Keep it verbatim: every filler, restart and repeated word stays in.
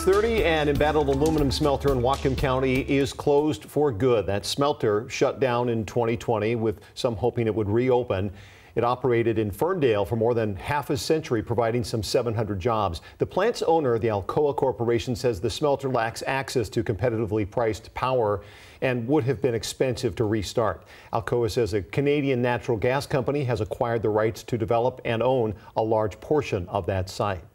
six thirty, and embattled aluminum smelter in Whatcom County is closed for good. That smelter shut down in twenty twenty, with some hoping it would reopen. It operated in Ferndale for more than half a century, providing some seven hundred jobs. The plant's owner, the Alcoa Corporation, says the smelter lacks access to competitively priced power and would have been expensive to restart. Alcoa says a Canadian natural gas company has acquired the rights to develop and own a large portion of that site.